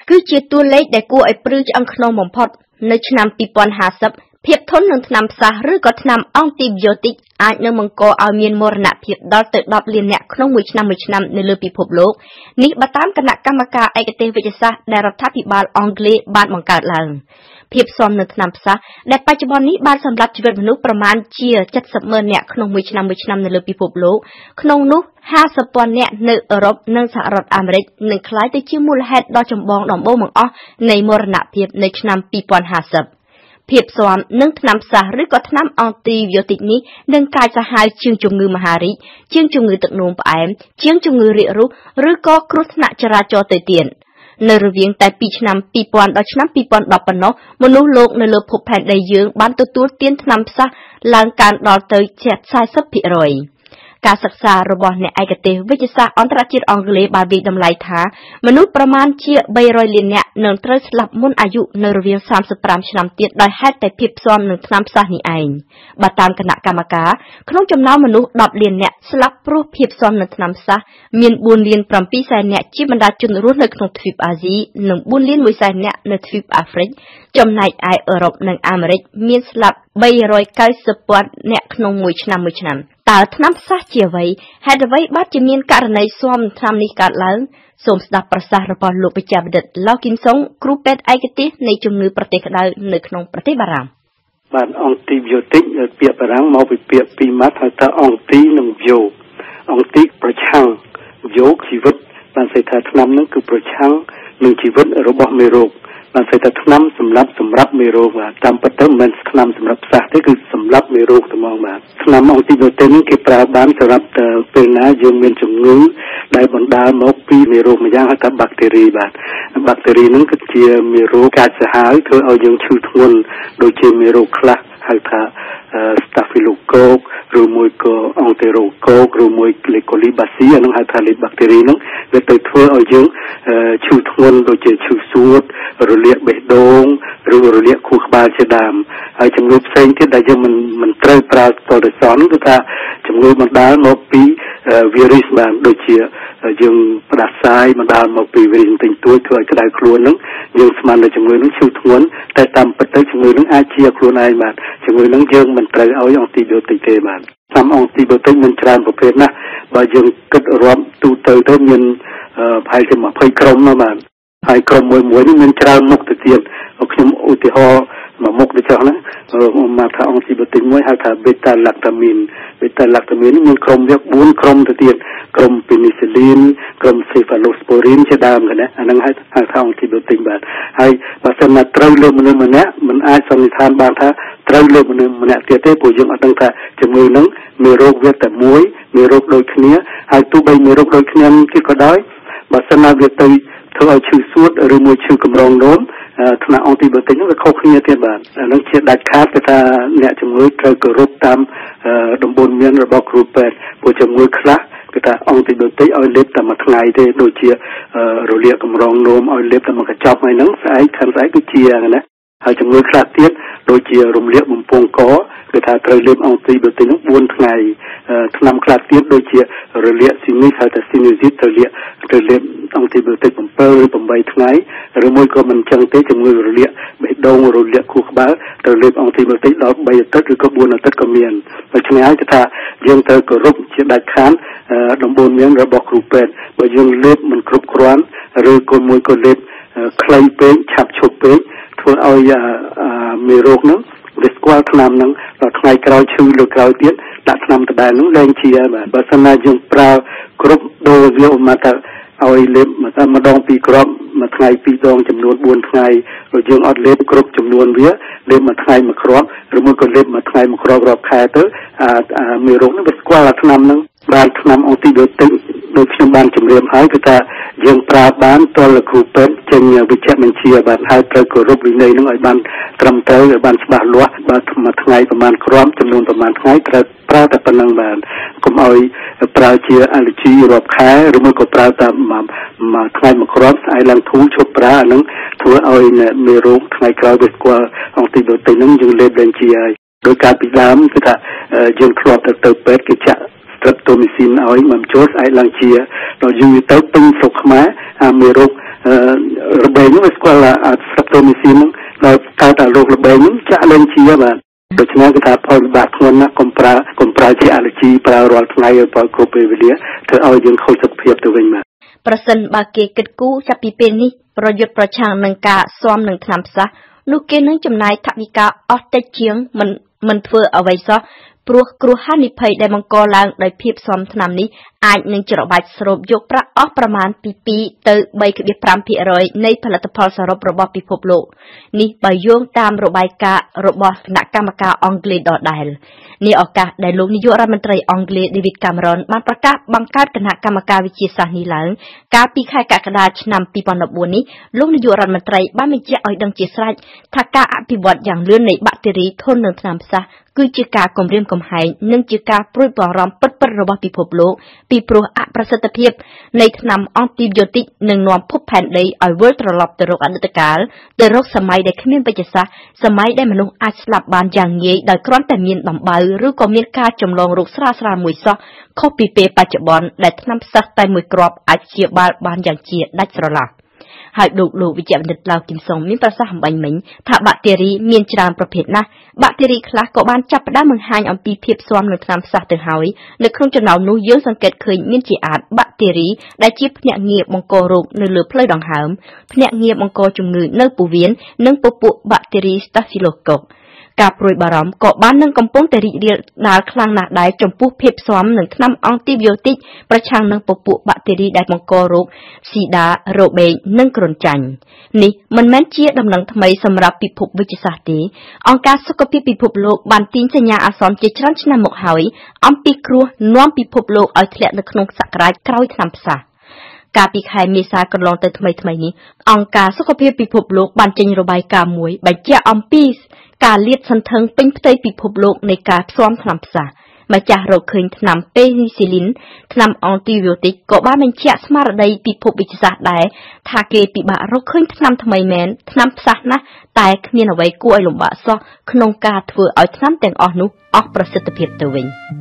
គឺជាតួលេខដែលគួរឲ្យព្រឺឆ្អឹងខ្នងបំផុតនៅឆ្នាំ2050ភាពធន់នឹងថ្នាំផ្សះឬក៏ថ្នាំអង់ទីប៊ីយោទិកអាចនឹងបង្កឲ្យមានមរណភាពដល់ទៅ10លានអ្នកក្នុងមួយឆ្នាំនៅលើពិភពលោកនេះបើតាមគណៈកម្មការឯកទេសវិទ្យាសាស្ត្រដែលរដ្ឋាភិបាលអង់គ្លេសបានបង្កើតឡើងភាពស៊ាំនឹងថ្នាំផ្សះដែលបច្ចុប្បន្ននេះបានសម្លាប់ជីវិតមនុស្សប្រមាណជា70,000នាក់ក្នុងមួយឆ្នាំនៅលើពិភពលោកក្នុងនោះ50,000នាក់នៅអឺរ៉ុបនិងសហរដ្ឋអាមេរិកនឹងក្លាយទៅជាមូលហេតុដ៏ចម្បងដំបូងបង្អស់នៃមរណភាពនៅឆ្នាំ2050ភាពស៊ាំនឹងថ្នាំផ្សះឬក៏ថ្នាំអង់ទីប៊ីយោទិកនេះនឹងកាចសាហាវជាងជំងឺមហារីកជាងជំងឺទឹកនោមផ្អែមជាងជំងឺរាគរូសឬក៏គ្រោះថ្នាក់ចរាចរណ៍ទៅទៀតនៅរវាងតែពីឆ្នាំ2000ដល់ឆ្នាំ2010ប៉ុណ្ណោះមនុស្សលោកនៅលើភពផែនដីយើងបានទទួលទានថ្នាំផ្សះឡើងកើនដល់ទៅ 40% ការសិក្សារបស់អ្នកឯកទេសវិទ្យាសាស្ត្រអន្តរជាតិអង់គ្លេសបានវិតម្លៃថាមនុស្សប្រមាណជា300លាននាក់នឹងត្រូវស្លាប់មុនអាយុនៅរវាង35ឆ្នាំទៀតដោយហេតុតែភាពស៊ាំនឹងថ្នាំផ្សះនេះឯងបើតាមគណៈកម្មការក្នុងចំណោមមនុស្ស10លាននាក់ស្លាប់ព្រោះភាពស៊ាំនឹងថ្នាំផ្សះមាន4លាន7សែននាក់ជាបណ្ដាជនរស់នៅក្នុងទ្វីបអាស៊ីនិង4លាន1សែននាក់នៅទ្វីបអាហ្វ្រិកចំណែកឯអឺរ៉ុបនិងអាមេរិកមានស្លាប់390,000នាក់ក្នុងមួយឆ្នាំតើថ្នាំផ្សះជាអ្វីហេតុអ្វីបានជាមានករណីស៊ាំថ្នាំនេះកើតឡើងសូមស្ដាប់ប្រសាសន៍របស់លោកបច្ចេកវិទ្យាឡូគីនសុងគ្រូពេទ្យឯកទេសនៃជំងឺប្រទេសក្តៅនៅក្នុងប្រទេសបារាំងបាទអង់ទីប៊ីយោទិកពាក្យបារាំងមកពីពាក្យពីរម៉ាត់ហៅថាអង់ទីនិងយ៉ូអង់ទីប្រឆាំងយ៉ូជីវិតបានស្អីថាថ្នាំហ្នឹងគឺប្រឆាំងនឹងជីវិតរបស់មេរោគបានស្អីថាថ្នាំសម្រាប់មេរោគបាទតាមពិតទៅមិនមែនថ្នាំសម្រាប់ផ្សះទេគឺសម្រាប់មេរោគហ្មងបាទថ្នាំអង់ទីប៊ីយោទិកនេះគេប្រើបានសម្រាប់ពេលណាយើងមានជំងឺដែលបណ្ដាលមកពីមេរោគម្យ៉ាងហៅថាបាក់តេរីបាទបាក់តេរីហ្នឹងគឺជាមេរោគកាចសាហាវធ្វើឲ្យយើងឈឺធ្ងន់ដូចជាមេរោគខ្លះហៅថា Staphylococcus ឬមួយក៏ Enterococcus ឬមួយ E. coli បាស៊ីអានឹងហៅថាលេបបាក់តេរីហ្នឹងវាទៅធ្វើឲ្យយើងឈឺធ្ងន់ដូចជាឈឺសួតរលាកបេះដូងឬរលាកខួរក្បាលជាដើមហើយជំងឺផ្សេងទៀតដែលយើងមិនត្រូវប្រើតរសនគឺថាជំងឺបណ្ដាលមកពីវីរុសបានដូចជាយើងផ្ដាសាយបណ្ដាលមកពីវីរុសទិញទួយធ្វើឲ្យក្តៅខ្លួនហ្នឹងយើងស្មានថាជំងឺហ្នឹងឈឺធ្ងន់តែតាមពិតទៅជំងឺហ្នឹងអាចជាខ្លួនឯងបាទជំងឺហ្នឹងយើងមិនត្រូវឲ្យអង់ទីប៊ីយោទិកទេបាទតាមអង់ទីប៊ីយោទិកមានច្រើនប្រភេទណាស់បើយើងគិតរាប់ទូទៅមានប្រហែលជា20ក្រុមណាបាទហើយក្រុមមួយនេះមានច្រើនមុខទៅទៀតខ្ញុំឧទាហរណ៍មួយមុខដូចហ្នឹងមកថាអង់ទីប៊ីយោទិកមួយហៅថា beta lactamine នេះមានក្រុមវា4ក្រុមទៅទៀតក្រុម penicillin ក្រុម cephalosporin ជាដើមណាអាហ្នឹងហៅថាអង់ទីប៊ីយោទិកបាទហើយបើសិនណាត្រូវលើមនុស្សម្នាក់មិនអាចសន្និដ្ឋានបានថាត្រូវលើមនុស្សម្នាក់ទៀតទេព្រោះយើងអត់ដឹងថាជំងឺហ្នឹងមេរោគវាតែមួយមេរោគដូចគ្នាហើយទោះបីមេរោគដូចគ្នាទៀតក៏ដោយបើសិនណាវាទៅធ្វើឲ្យឈឺសួតឬមួយឈឺកម្រងនោមថ្នាក់អង់ទីប៊ីយោទិកហ្នឹងវាខុសគ្នាទៀតបាទអានឹងជាដាច់ខាតគឺថាអ្នកជំងឺត្រូវគោរពតាមដំបូន្មានរបស់គ្រូពេទ្យព្រោះជំងឺខ្លះគឺថាអង់ទីប៊ីយោទិកឲ្យលេបតែមួយថ្ងៃទេដូចជារលាកកម្រងនោមឲ្យលេបតែមួយកញ្ចប់ហើយហ្នឹងស្អែកគឺជាណាហើយជំងឺខ្លះទៀតដូចជារំលាកបំពង់កគឺថាត្រូវលេបអង់ទីប៊ីយោទិកហ្នឹង4ថ្ងៃថ្នាំខ្លះទៀតដូចជារលាកស៊ីនីសហៅថាស៊ីនីស៊ីតត្រូវលេបអង់ទីប៊ីយោទិក7ឬ8ថ្ងៃឬមួយក៏មិនចឹងទេជំងឺរលាកបេះដូងរលាកខួរក្បាលត្រូវលេបអង់ទីប៊ីយោទិកដល់3អាទិត្យឬក៏4អាទិត្យក៏មានដូច្នេះហើយគឺថាយើងត្រូវគោរពជាដាច់ខាតដំបូន្មានរបស់គ្រូពេទ្យបើយើងលេបមិនគ្រប់គ្រាន់ឬក៏មួយក៏លេបខ្លីពេកឆាប់ឈប់ពេកធ្វើឲ្យមេរោគហ្នឹងវាស្គាល់ថ្នាំហ្នឹងដល់ថ្ងៃក្រោយឈឺលើក្រោយទៀតដាក់ថ្នាំដដែលហ្នឹងលែងជាបាទបើសិនណាយើងប្រើគ្រប់ដូរវាមកថាឲ្យលេបម្ដង2គ្រាប់មួយថ្ងៃ2ដងចំនួន4ថ្ងៃrồiយើងអត់លេបគ្រប់ចំនួនវាលេបមួយថ្ងៃមួយគ្រាប់ឬមួយក៏លេបមួយថ្ងៃមួយគ្រាប់រាប់ខែទៅមេរោគហ្នឹងវាស្គាល់ថ្នាំហ្នឹងបានថ្នាំអង់ទីប៊ីយោទិកដូចខ្ញុំបានជម្រាបហើយគឺថាយើងប្រើបានតលគ្រូពេទ្យចេញវិជ្ជបញ្ជាបាទហើយត្រូវគោរពវិន័យហ្នឹងឲ្យបានត្រឹមត្រូវឲ្យបានច្បាស់លាស់បាទមួយថ្ងៃប្រហែលគ្រាប់ចំនួនប្រហែលថ្ងៃត្រូវប្រើតែប៉ុណ្្នឹងបាទកុំឲ្យប្រើជា allergy រាប់ខែឬមួយក៏ប្រើតែមួយថ្ងៃមួយគ្រាប់ស្អែកឡើងធូរឈប់ប្រើអាហ្នឹងធ្វើឲ្យមេរោគថ្ងៃក្រោយវាស្គាល់អង់ទីប៊ីយោទិកហ្នឹងយើងលេបលែងជាហើយដោយការពីដើមគឺថាយើងធ្លាប់ទៅពេទ្យគេចាក់streptomycinឲ្យមកចូលស្អែកឡើងជាដល់យូរទៅពេញស្រុកខ្មែរមេរោគរបេងនោះស្គាល់ស្រាប់ទៅមីស៊ីនហ្នឹងដល់កើតតែរោគរបេងហ្នឹងចាក់លេងជាបាទដូច្នេះគេថាផលវិបាកធ្ងន់ណាស់កុំប្រើជាអាឡែជីប្រើរាល់ថ្ងៃឲ្យគ្រប់ពេលវេលាធ្វើឲ្យយើងខូចសុខភាពទៅវិញបាទប្រសិនបើគេគិតគូរចាប់ពីពេលនេះប្រយុទ្ធប្រឆាំងនឹងការស៊ាំនឹងថ្នាំផ្សះនោះគេនឹងចំណាយថវិកាអស់តិចជាងមិនធ្វើអ្វីសោះព្រោះគ្រោះហានិភ័យដែលបង្កឡើងដោយភាពស៊ាំថ្នាំនេះអាចនឹងច្របាច់ស្រូបយកប្រាក់អស់ប្រមាណពី2ទៅ 3.5% នៃផលិតផលសរុបរបស់ពិភពលោកនេះបើយោងតាមរបាយការណ៍របស់គណៈកម្មការអង់គ្លេសដដែលនេះឱកាសដែលលោកនាយករដ្ឋមន្ត្រីអង់គ្លេស David Cameron បានប្រកាសបង្កើតគណៈកម្មការវិទ្យាសាស្ត្រនេះឡើងកាលពីខែកក្កដាឆ្នាំ2014នេះលោកនាយករដ្ឋមន្ត្រីបានបញ្ជាក់ឲ្យដឹងជាស្រេចថាការអភិវឌ្ឍយ៉ាងលឿននៃបាក់តេរីធន់នឹងថ្នាំផ្សះគឺជាការគំរាមកំហែងនិងជាការព្រួយបារម្ភពិតៗរបស់ពិភពលោកពីព្រោះអប្រសិទ្ធភាពនៃថ្នាំអង់ទីប៊ីយោទិកនឹងនាំភពផែនដីឲ្យវិលត្រឡប់ទៅរកអតីតកាលទៅរកសម័យដែលគ្មានវេជ្ជសាស្ត្រសម័យដែលមនុស្សអាចស្លាប់បានយ៉ាងងាយដោយគ្រាន់តែមានដំបៅឬក៏មានការចម្លងរោគស្រាលៗមួយសោះខុសពីពេលបច្ចុប្បន្នដែលថ្នាំផ្សះតែមួយគ្រាប់អាចព្យាបាលបានយ៉ាងជាដាច់ស្រឡះហើយលោកវិជ្ជបណ្ឌិតឡាវគឹមសុងមានប្រសាសន៍អំបញ្ញមិញថាបាក់តេរីមានច្រើនប្រភេទណាស់បាក់តេរីខ្លះក៏បានចាប់ផ្ដើមបង្ហាញអំពីភាពស៊ាំនឹងថ្នាំផ្សះទៅហើយនៅក្នុងចំណោមនោះយើងសង្កេតឃើញមានជាអាចបាក់តេរីដែលជាភ្នាក់ងារបង្ករោគនៅលើផ្លូវដង្ហើមភ្នាក់ងារបង្កជំងឺនៅពោះវៀននិងពពួកបាក់តេរី Staphylococcusការព្រួយបារម្ភក៏បាននឹងកំពុងតែរីករាលដាលខ្លាំងណាស់ដែរចំពោះភាពស៊ាំនឹងថ្នាំអង់ទីប៊ីយោទិកប្រឆាំងនឹងពពួកបាក់តេរីដែលបង្ករោគស៊ីដារ៉ូបេងនិងគ្រុនចាញ់នេះមិនមែនជាដំណឹងថ្មីសម្រាប់ពិភពវិទ្យាសាស្ត្រទេអង្គការសុខភាពពិភពលោកបានទាញសញ្ញាអាសន្នជាច្រើនឆ្នាំមកហើយអំពីគ្រោះនាំពិភពលោកឲ្យធ្លាក់នៅក្នុងសក្តានុពលក្រោយថ្នាំផ្សះកាលពីខែមេសាកន្លងទៅថ្មីនេះអង្គការសុខភាពពិភពលោកបានចេញរបាយការណ៍មួយបញ្ជាក់អំពីការលាតសន្ធឹងពេញផ្ទៃពិភពលោកនៃការផ្សំថ្នាំផ្សះម្ចាស់រកឃើញថ្នាំពេនីស៊ីលីនថ្នាំអង់ទីប៊ីយោទិកក៏បានបញ្ជាក់ស្មារតីពិភពវិទ្យាសាស្ត្រដែរថាគេពិបាករកឃើញថ្នាំថ្មីមែនថ្នាំផ្សះណាស់តែគ្មានអ្វីគួរឲ្យលំបាកសោះក្នុងការធ្វើឲ្យថ្នាំទាំងអស់នោះអស់ប្រសិទ្ធភាពទៅវិញ